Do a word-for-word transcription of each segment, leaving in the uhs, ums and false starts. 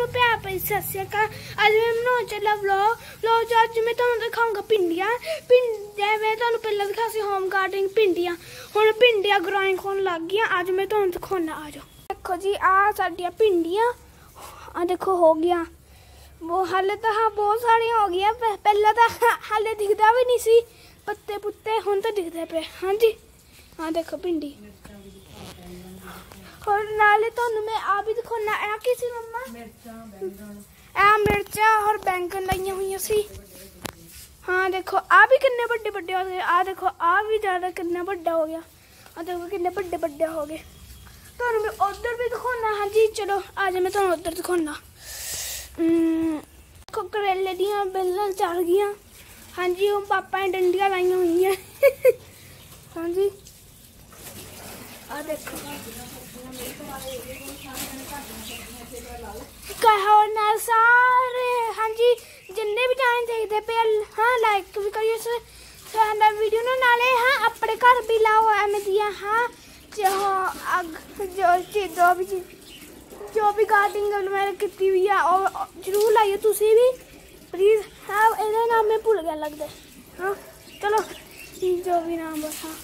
ਨੂੰ ਪਿਆਰ ਭਰੀ ਸਤਿ ਸ਼੍ਰੀ ਅਕਾਲ। ਅੱਜ ਮੈਂ ਬਣਾਉਣ ਚੱਲਾ ਵਲੌਗ ਵਲੌਗ ਚ ਅੱਜ ਮੈਂ ਤੁਹਾਨੂੰ ਦਿਖਾਊਂਗਾ ਭਿੰਡੀਆਂ ਭਿੰਡੀਆਂ ਮੈਂ ਤੁਹਾਨੂੰ ਪਹਿਲਾਂ ਦਿਖਾ ਸੀ ਹੋਮ ਗਾਰਡਨਿੰਗ ਭਿੰਡੀਆਂ ਹੁਣ ਭਿੰਡੀਆਂ ਗਰਾइंग ਹੋਣ ਲੱਗ ਗਈਆਂ। ਅੱਜ मैं ਤੁਹਾਨੂੰ ਦਿਖਾਉਣਾ ਆ ਜਾਓ। देखो जी आ साडियां भिंडियां आ देखो हो गया वो हाले तो हाँ बहुत सारिया हो गई पहले तो हाले दिखता भी नहीं सी पत्ते पुत्ते हुण तो दिखते पे। हाँ जी हाँ देखो भिंडी और नाले तुहानू मैं आ भी दिखाना आ की सी मम्मा आ मिर्चा और बैंगन लाइया हुई सी। हाँ देखो आ भी कितने बड़े बड़े हो गए। आ देखो आ भी ज़्यादा कितना बड़ा हो गया। आ देखो कितने बड़े बड़े हो गए। तो मैं उधर भी दिखाना। हाँ जी चलो आज मैं तुहानू उधर दिखाना। करेले दियां बेलां चढ़ गई। हाँ जी वो पापा ने डंडियां लाइया हुई हैं। हाँ जी आ देखो कहो ना सारे। हाँ जी जिन्ने भी जाने देखते पे हाँ लाइक भी करिए वीडियो ना नाले। हाँ अपने घर भी लाओ एवं दिया। हाँ जो अग जो जो भी जो भी गार्डनिंग मैंने की हुई है और जरूर लाइए तुसी भी प्लीज। हाँ ये नाम मैं भूल गया लगता है। हाँ चलो जो भी नाम बस। हाँ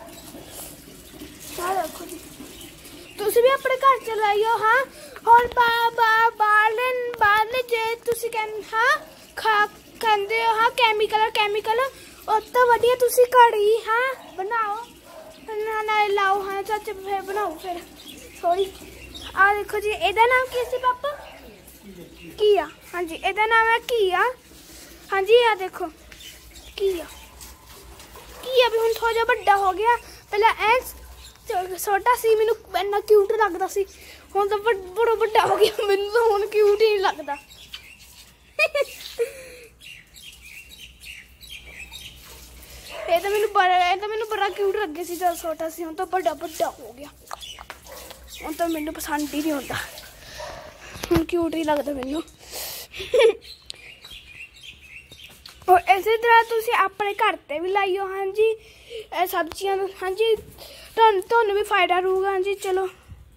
हाँ देखो जी तुसी भी अपने घर च लाइयो। हाँ और बा बा बाहर बाहर जे तुसी कह हाँ खा कहते हो। हाँ कैमिकल कैमिकल उस तो वधिया तुसी घर ही हाँ बनाओ ना ना लाओ। हाँ चाचा फिर बनाओ फिर सॉरी। आ देखो जी एदा नाम की सी पापा किया। हाँ जी एदा नाम है किया। हाँ जी आ देखो किया किया भी हुण थोड़ा जिहा बड़ा हो गया। पहले ऐ छोटा सी मैनू इन्ना क्यूट लगता सी हुण तो बड़ा बड़ा हो गया मैनू तो हुण क्यूट ही नहीं लगता। ये तो मैनू बड़ा ये तो मैनू बड़ा क्यूट लगे सी जब छोटा सी हुण तो बड़ा बड़ा हो गया। हुण तो मैनू पसंद ही नहीं आता हुण क्यूट ही लगता मैनू। और इसी तरह तुसी अपने घर ते भी लाइयो। हाँ जी सब्जियां। हाँ जी तुहानू भी फायदा रहूगा। हाँ जी चलो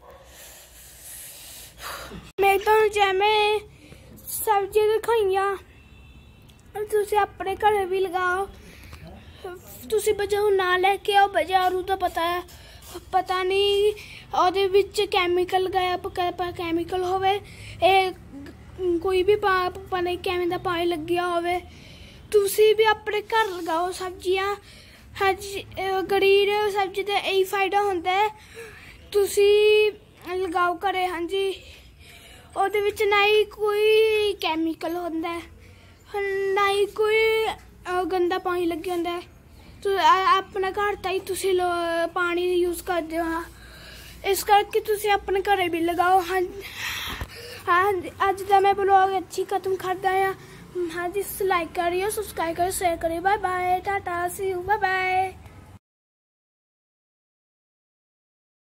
मैं तो जिवें सब्जियां दिखाइयां तुसी अपने घर भी लगाओ। तुसी बाजारों ना लैके आओ बाजारू तो पता है पता नहीं ਉਹਦੇ ਵਿੱਚ ਕੈਮੀਕਲ ਗਾਇਆ ਕੈਮੀਕਲ ਹੋਵੇ ਇਹ ਕੋਈ ਵੀ ਪਾ ਨਹੀਂ ਕਿਵੇਂ ਦਾ ਪਾਣੀ ਲੱਗਿਆ ਹੋਵੇ। ਤੁਸੀਂ ਵੀ ਆਪਣੇ ਘਰ ਲਗਾਓ ਸਬਜ਼ੀਆਂ। ਹਾਂ ਜੀ ਗਰੀਬ ਸਬਜ਼ੀ ਦਾ ਇਹੀ ਫਾਇਦਾ ਹੁੰਦਾ ਹੈ ਤੁਸੀਂ ਲਗਾਓ ਘਰੇ। ਹਾਂ ਜੀ ਉਹਦੇ ਵਿੱਚ ਨਾ ਹੀ ਕੋਈ ਕੈਮੀਕਲ ਹੁੰਦਾ ਹੈ ਨਾ ਹੀ ਕੋਈ ਗੰਦਾ ਪਾਣੀ ਲੱਗਿਆ ਹੁੰਦਾ ਹੈ। अपना घर का ही तुसी पानी यूज करते हो। हाँ इस करके तुसी अपने घरे भी लगाओ। हाँ हाँ अज का मैं ब्लॉग अच्छी खत्म करता है। हाँ जी लाइक करियो सब्सक्राइब करियो शेयर करियो bye bye tata see you bye bye.